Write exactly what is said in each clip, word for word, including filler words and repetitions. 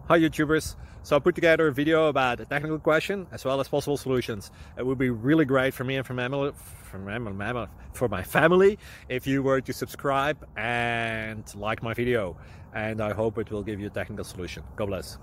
Hi YouTubers. So I put together a video about a technical question as well as possible solutions. It would be really great for me and for my, for my, for my family if you were to subscribe and like my video. And I hope it will give you a technical solution. God bless.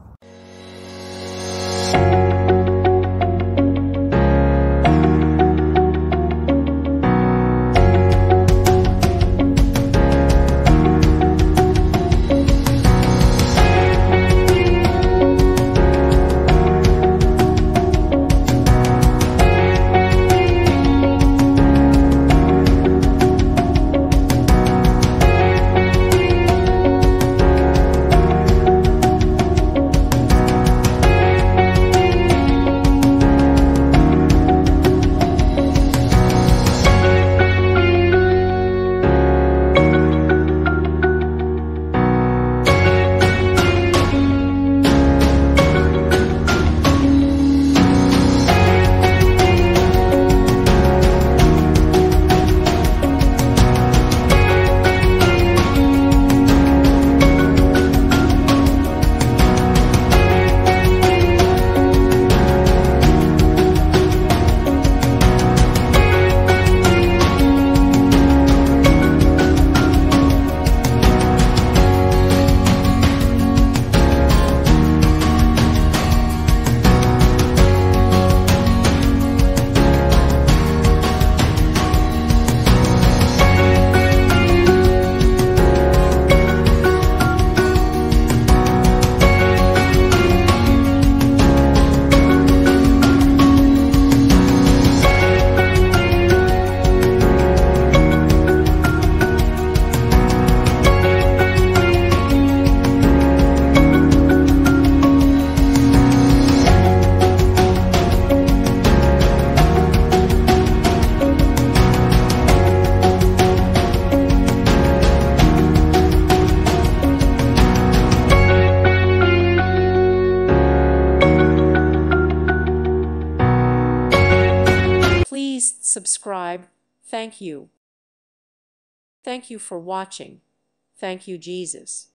Please subscribe. Thank you. Thank you for watching. Thank you, Jesus.